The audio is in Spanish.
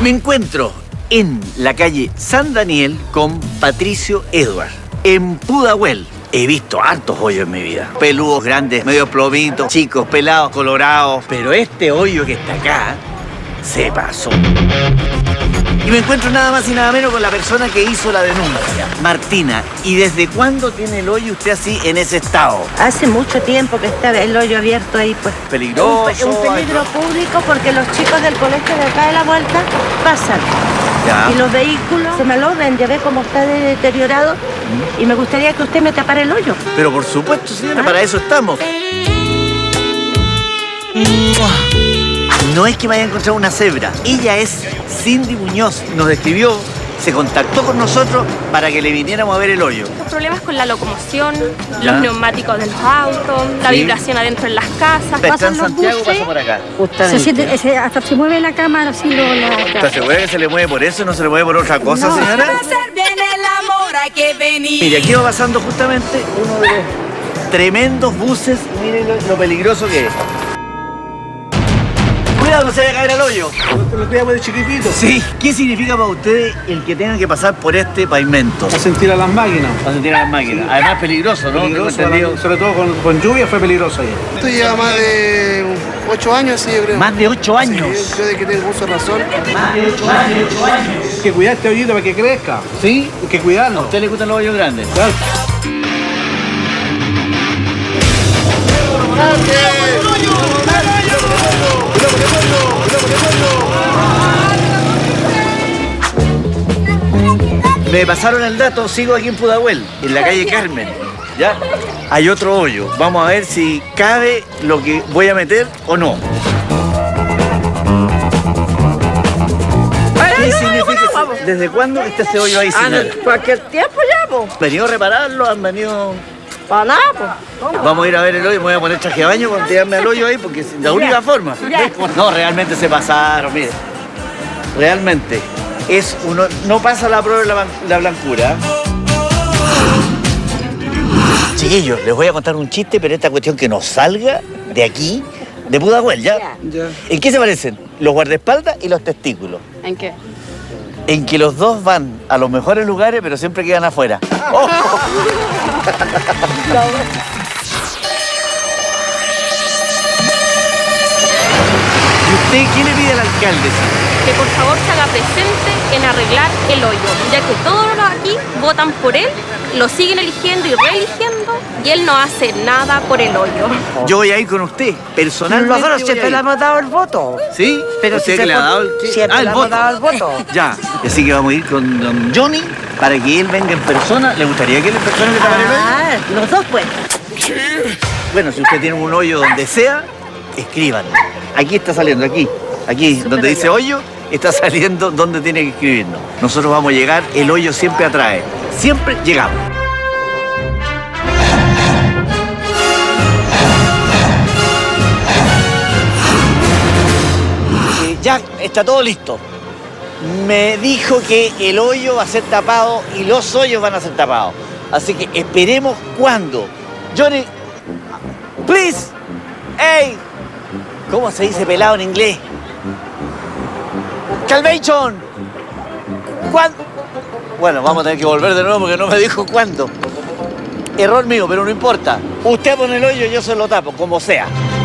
Me encuentro en la calle San Daniel con Patricio Edward, en Pudahuel. He visto hartos hoyos en mi vida. Peludos grandes, medio plomitos, chicos, pelados, colorados. Pero este hoyo que está acá se pasó. Y me encuentro nada más y nada menos con la persona que hizo la denuncia, Martina. ¿Y desde cuándo tiene el hoyo usted así en ese estado? Hace mucho tiempo que está el hoyo abierto ahí, pues. ¿Peligroso? Un peligro público porque los chicos del colegio de acá de la vuelta pasan. Ya. Y los vehículos se malogran, ya ve cómo está deteriorado. Y me gustaría que usted me tapara el hoyo. Pero por supuesto, señora, para eso estamos. No es que me haya encontrado una cebra. Ella es Cindy Muñoz. Nos escribió, se contactó con nosotros para que le viniéramos a ver el hoyo. Problemas con la locomoción, ¿Ya? los neumáticos de los autos, la Sí. vibración adentro en las casas. Está en Pasan los Santiago, buses. pasa por acá. Se siente, hasta se mueve la cámara así ¿Está segura que se le mueve por eso? ¿No se le mueve por otra cosa, No. señora? Para hacer bien el amor hay que venir. Mire, aquí va pasando justamente uno de los tremendos buses. Miren lo peligroso que es. Cuidado, no se vaya a caer al hoyo. Lo cuidamos de chiquitito. Sí. ¿Qué significa para ustedes el que tengan que pasar por este pavimento? A sentir a las máquinas. Para sentir a las máquinas. Además peligroso, ¿no? Peligroso, Tengo entendido. sobre todo con lluvia fue peligroso ayer. Esto lleva más de 8 años, sí, yo creo. Más de 8 años. Sí, yo de que tengo uso de razón. Más de 8 años. Hay que cuidar este hoyito para que crezca. ¿Sí? Hay que cuidarlo. ¿A usted le gustan los hoyos grandes? Claro. Me pasaron el dato, sigo aquí en Pudahuel, en la calle Carmen. ¿Ya? Hay otro hoyo. Vamos a ver si cabe lo que voy a meter o no. ¿Qué significa eso? ¿Desde cuándo está ese hoyo ahí, señora? cualquier tiempo ya, pues. ¿Han venido a repararlo? ¿Han venido...? Para nada, pues. Vamos a ir a ver el hoyo, me voy a poner traje de baño cuando tirarme al hoyo ahí, porque es la única forma. No, realmente se pasaron, mire. Realmente. Es uno, no pasa la prueba de la blancura. Chiquillos, les voy a contar un chiste, pero esta cuestión que nos salga de aquí, de Pudahuel, ¿ya? Ya. ¿En qué se parecen? Los guardaespaldas y los testículos. ¿En qué? En que los dos van a los mejores lugares, pero siempre quedan afuera. ¡Oh! ¿Y usted qué le pide al alcalde? Que por favor se haga presente en arreglar el hoyo, ya que todos los aquí votan por él, lo siguen eligiendo y reeligiendo, y él no hace nada por el hoyo. Yo voy a ir con usted, personalmente. Nosotros voy a siempre ir. le hemos dado el voto. ¿Sí? Pero ¿Usted si que se le ha pone- dado el, siempre el le hemos voto? dado el voto. Ya. Así que vamos a ir con don Johnny para que él venga en persona. ¿Le gustaría que él en persona le tapara el hoyo? Ah, los dos, pues. Bueno, si usted tiene un hoyo donde sea, escriban. Aquí está saliendo, aquí. Aquí, donde dice hoyo, está saliendo donde tiene que escribirnos. Nosotros vamos a llegar, el hoyo siempre atrae. Siempre llegamos. Ya está todo listo. Me dijo que el hoyo va a ser tapado y los hoyos van a ser tapados. Así que esperemos cuándo. Johnny, please. Hey. ¿Cómo se dice pelado en inglés? Calvation. ¿Cuándo? Bueno, vamos a tener que volver de nuevo porque no me dijo cuándo. Error mío, pero no importa. Usted pone el hoyo y yo se lo tapo, como sea.